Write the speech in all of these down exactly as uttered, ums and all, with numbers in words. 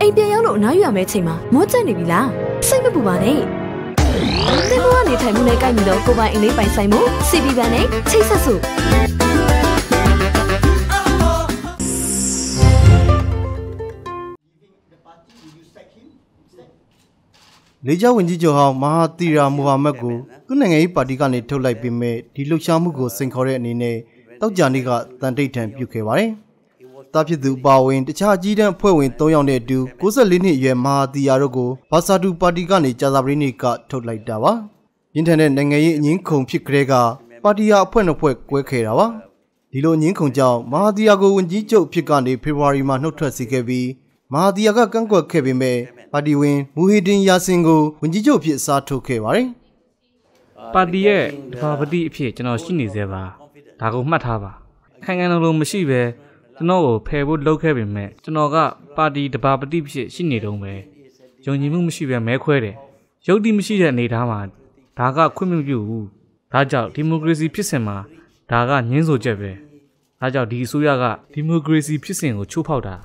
အိမ်ပြန်ရောက်လို့အနားယူရမယ့်အချိန်မှာမောကျနေပြီလားစိတ်မပူပါနဲ့သင်တို့ကနေထိုင်မှုနဲ့ကိုက်ညီတော့ကိုပိုင်အင်လေးပိုင်ဆိုင်မှု C B ဘန်နဲ့ချိတ်ဆက်စို့လေကြောင်းဝင်ကြီးချုပ်ဟောင်းမဟာသီရာမိုဟာမက်ကိုသူ့နိုင်ငံရေးပါတီကနေထုတ်လိုက်ပြီးမဲ့ဒီလှုပ်ရှားမှုကိုစိန်ခေါ်တဲ့အနေနဲ့တောက်ကြနေ့ကတန်တိတ်ထန်ပြုခဲ့ပါတယ်။တာဖြစ်သူပါဝင်တခြားအကြီးတန်းအဖွဲ့ဝင်၃ယောက်နဲ့အတူ၉၄နှစ်အရွယ်မဟာသီရာတို့ကိုဘာစာတူပါတီကနေကြာသပတေးနေ့ကထုတ်လိုက်တာပါ။ရင်းထန်တဲ့နိုင်ငံရေးအငင်းခုန်ဖြစ်ကြတဲ့ကပါတီဟာအဖွဲ့နှစ်ဖွဲ့ကွဲခဲ့တာပါ။ဒီလိုအငင်းခုန်ကြောင့်မဟာသီရာကိုဝင်ကြီးချုပ်ဖြစ်ကနေဖေဖော်ဝါရီမှာနှုတ်ထွက်စေခဲ့ပြီးမဟာသီရာကကန့်ကွက်ခဲ့ပေမဲ့ပါတီဝင်မူဟီဒင်ယာဆင်ကိုဝင်ကြီးချုပ်ဖြစ်စားထုတ်ခဲ့ပါတယ်။ပါတီရဲ့တဘာပတိအဖြစ်ကျွန်တော်ရှိနေသေးပါ။ဒါကိုမှတ်ထားပါ။ခိုင်ခံလုံးလုံးမရှိပဲကျွန်တော်ကိုဖယ်ဖို့လုပ်ခဲ့ပေမဲ့ကျွန်တော်ကပါတီတဘာပတိဖြစ်ရှိနေတုံးပဲ။ယုံကြည်မှုမရှိပဲမဲခွဲတယ်။ယုတ်တိမရှိတဲ့အနေအထားမှာဒါကခွင့်မပြုဘူး။ဒါကြောင့်ဒီမိုကရေစီဖြစ်စဉ်မှာဒါကညှင်းဆိုချက်ပဲ။ဒါကြောင့်ဒီအစိုးရကဒီမိုကရေစီဖြစ်စဉ်ကိုချိုးဖောက်တာ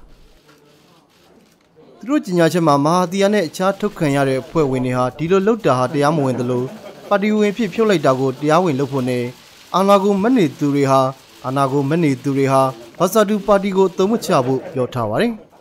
သူတို့ကြီးညာချက်မှာမဟာသီယာနဲ့အခြားထုတ်ခံရတဲ့အဖွဲ့ဝင်တွေဟာဒီလိုလုပ်တာဟာတရားမဝင်သလိုပါတီဝင်ဖြစ်ဖြုတ်လိုက်တာကိုတရားဝင်လုပ်ဖို့နဲ့အာဏာကိုမက်နေသူတွေဟာအာဏာကိုမက်နေသူတွေဟာဘာသာတူပါတီကိုသုံးမချဖို့ပြောထားပါတယ်။